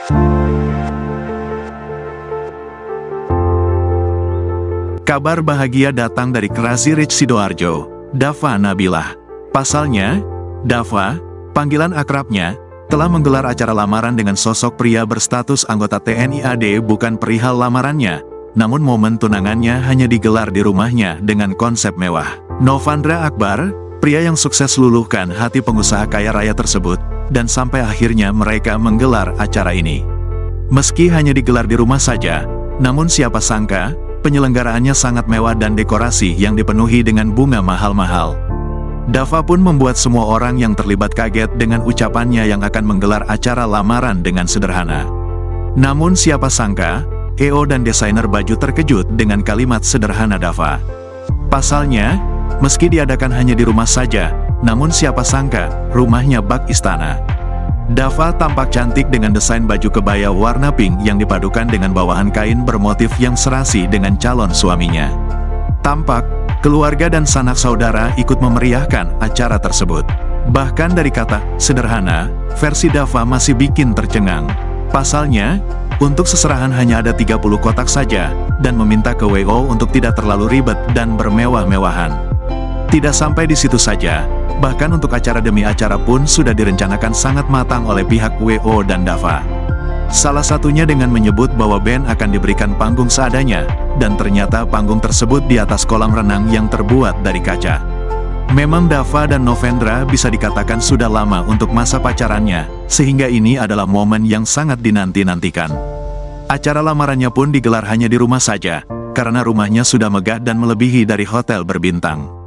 Kabar bahagia datang dari Crazy Rich Sidoarjo, Dava Nabilah. Pasalnya, Dava, panggilan akrabnya, telah menggelar acara lamaran dengan sosok pria berstatus anggota TNI AD. Bukan perihal lamarannya, namun momen tunangannya hanya digelar di rumahnya dengan konsep mewah. Novandra Akbar, pria yang sukses luluhkan hati pengusaha kaya raya tersebut, dan sampai akhirnya mereka menggelar acara ini. Meski hanya digelar di rumah saja, namun siapa sangka, penyelenggaraannya sangat mewah dan dekorasi yang dipenuhi dengan bunga mahal-mahal. Dava pun membuat semua orang yang terlibat kaget dengan ucapannya yang akan menggelar acara lamaran dengan sederhana. Namun siapa sangka, EO dan desainer baju terkejut dengan kalimat sederhana Dava. Pasalnya, meski diadakan hanya di rumah saja, namun siapa sangka, rumahnya bak istana. Dava tampak cantik dengan desain baju kebaya warna pink yang dipadukan dengan bawahan kain bermotif yang serasi dengan calon suaminya. Tampak, keluarga dan sanak saudara ikut memeriahkan acara tersebut. Bahkan dari kata sederhana, versi Dava masih bikin tercengang. Pasalnya, untuk seserahan hanya ada 30 kotak saja, dan meminta ke WO untuk tidak terlalu ribet dan bermewah-mewahan. Tidak sampai di situ saja, bahkan untuk acara demi acara pun sudah direncanakan sangat matang oleh pihak WO dan Dava. Salah satunya dengan menyebut bahwa band akan diberikan panggung seadanya, dan ternyata panggung tersebut di atas kolam renang yang terbuat dari kaca. Memang Dava dan Novandra bisa dikatakan sudah lama untuk masa pacarannya, sehingga ini adalah momen yang sangat dinanti-nantikan. Acara lamarannya pun digelar hanya di rumah saja, karena rumahnya sudah megah dan melebihi dari hotel berbintang.